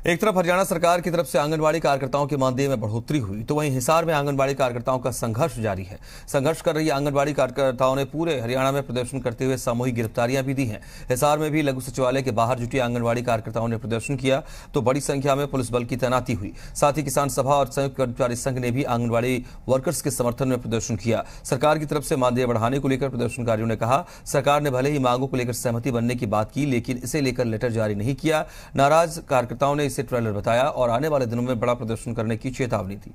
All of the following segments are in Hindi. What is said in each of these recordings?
एक तरफ हरियाणा सरकार की तरफ से आंगनबाड़ी कार्यकर्ताओं के मानदेय में बढ़ोतरी हुई, तो वहीं हिसार में आंगनबाड़ी कार्यकर्ताओं का संघर्ष जारी है। संघर्ष कर रही आंगनबाड़ी कार्यकर्ताओं ने पूरे हरियाणा में प्रदर्शन करते हुए सामूहिक गिरफ्तारियां भी दी हैं। हिसार में भी लघु सचिवालय के बाहर जुटी आंगनबाड़ी कार्यकर्ताओं ने प्रदर्शन किया तो बड़ी संख्या में पुलिस बल की तैनाती हुई। साथ ही किसान सभा और संयुक्त कर्मचारी संघ ने भी आंगनबाड़ी वर्कर्स के समर्थन में प्रदर्शन किया। सरकार की तरफ से मानदेय बढ़ाने को लेकर प्रदर्शनकारियों ने कहा, सरकार ने भले ही मांगों को लेकर सहमति बनने की बात की, लेकिन इसे लेकर लेटर जारी नहीं किया। नाराज कार्यकर्ताओं ने इसे ट्रेलर बताया और आने वाले दिनों में बड़ा प्रदर्शन करने की चेतावनी दी।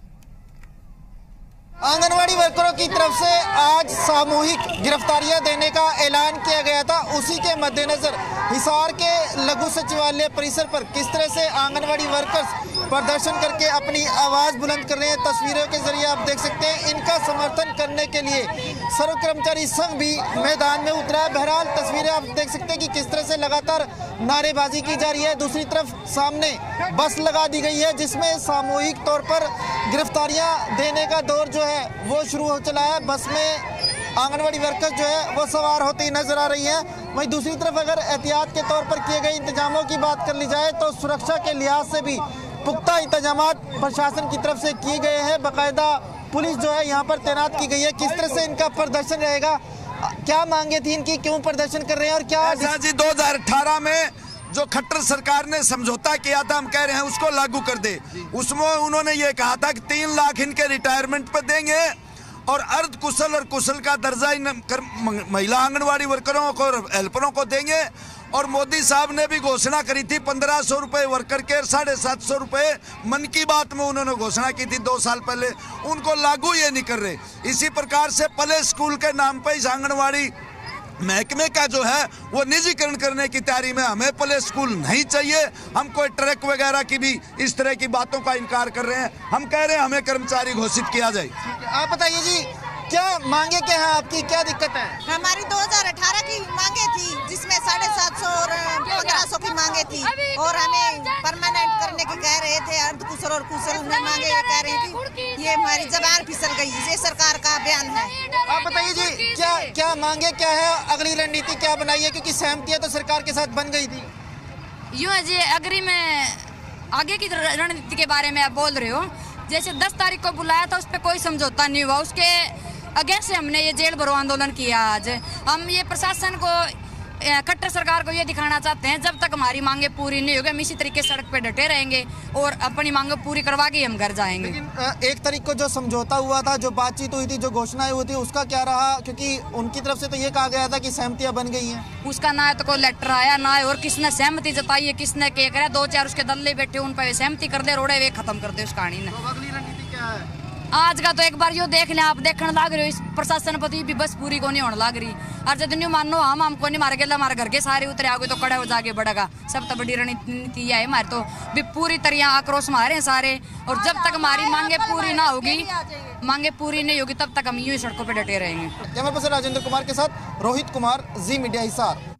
आंगनवाड़ी वर्करों की तरफ से आज सामूहिक गिरफ्तारियां देने का ऐलान किया गया था। उसी के मद्देनजर हिसार के लघु सचिवालय परिसर पर किस तरह से आंगनवाड़ी वर्कर्स प्रदर्शन करके अपनी आवाज बुलंद कर रहे हैं, तस्वीरों के जरिए आप देख सकते हैं। इनका समर्थन करने के लिए सर्व कर्मचारी संघ भी मैदान में उतरा है। बहरहाल तस्वीरें आप देख सकते हैं कि किस तरह से लगातार नारेबाजी की जा रही है। दूसरी तरफ सामने बस लगा दी गई है जिसमें सामूहिक तौर पर गिरफ्तारियां देने का दौर जो है वो शुरू हो चला है। बस में आंगनवाड़ी वर्कर्स जो है वो सवार होती नजर आ रही हैं। वहीं दूसरी तरफ अगर एहतियात के तौर पर किए गए इंतजामों की बात कर ली जाए तो सुरक्षा के लिहाज से भी पुख्ता इंतजामात प्रशासन की तरफ से किए गए हैं। बाकायदा पुलिस जो है यहाँ पर तैनात की गई है। किस तरह से इनका प्रदर्शन रहेगा, क्या मांगे थी इनकी, क्यों प्रदर्शन कर रहे हैं और क्या जी 2018 में जो खट्टर सरकार ने समझौता किया था, हम कह रहे हैं उसको लागू कर दे। उसमें उन्होंने ये कहा था कि 3 लाख इनके रिटायरमेंट पे देंगे और अर्ध कुशल और कुशल का दर्जा महिला आंगनवाड़ी वर्करों को, हेल्परों को देंगे। और मोदी साहब ने भी घोषणा करी थी 1500 रुपए वर्कर के, 750 रुपए मन की बात में उन्होंने घोषणा की थी 2 साल पहले। उनको लागू ये नहीं कर रहे। इसी प्रकार से प्ले स्कूल के नाम पर इस आंगनवाड़ी महकमे का जो है वो निजीकरण करने की तैयारी में। हमें प्ले स्कूल नहीं चाहिए, हम कोई ट्रक वगैरह की भी इस तरह की बातों का इनकार कर रहे हैं। हम कह रहे हैं हमें कर्मचारी घोषित किया जाए। आप बताइए जी, क्या मांगे क्या है आपकी, क्या दिक्कत है? हमारी 2018 की मांगे थी जिसमें 750 और 1500 की मांगे थी और हमें परमानेंट करने की कह रहे थे। अर्ध कुशल और कुशल में मांगे कह रहे थी। ये हमारी जबान फिसल गई, ये सरकार का बयान है। आप बताइए जी, क्या मांगे क्या है, अगली रणनीति क्या बनाई है, क्योंकि सहमतियां तो सरकार के साथ बन गई थी। यूँ है जी, अग्री में आगे की रणनीति के बारे में आप बोल रहे हो। जैसे 10 तारीख को बुलाया था, उस पर कोई समझौता नहीं हुआ। उसके अगेंस्ट से हमने ये जेल भरो आंदोलन किया। आज हम ये प्रशासन को, खट्टर सरकार को ये दिखाना चाहते हैं, जब तक हमारी मांगे पूरी नहीं होगी हम इसी तरीके सड़क पे डटे रहेंगे और अपनी मांगे पूरी करवा के हम घर जाएंगे। लेकिन 1 तारीख को जो समझौता हुआ था, जो बातचीत हुई थी, जो घोषणाएं हुई थी, उसका क्या रहा? क्योंकि उनकी तरफ से तो ये कहा गया था कि सहमतियां बन गई हैं। उसका ना तो कोई लेटर आया ना है, और किसने सहमति जताई है, किसने क्या करे। 2-4 उसके दल्ले बैठे, उन पर सहमति कर दे, रोड़े वे खत्म कर दे उस कहानी ने। तो अगली रणनीति क्या है? आज का तो एक बार यो देख लें, आप देखने लग रहे हो इस प्रशासन पति भी बस पूरी को नहीं होने लग रही। और जब न्यू मानो हमको नहीं मार गया, हमारे घर के सारे उतरे आगे तो कड़े हो जाके बढ़ेगा। सब तो बड़ी रणनीति है हमारे, तो भी पूरी तरह आक्रोश मारे हैं सारे। और जब तक हमारी मांगे पूरी ना होगी, मांगे पूरी नहीं होगी, तब तक हम यूं सड़कों पर डटे रहेंगे। कैमरा पर्सन राजेंद्र कुमार के साथ रोहित कुमार, जी मीडिया हिसार।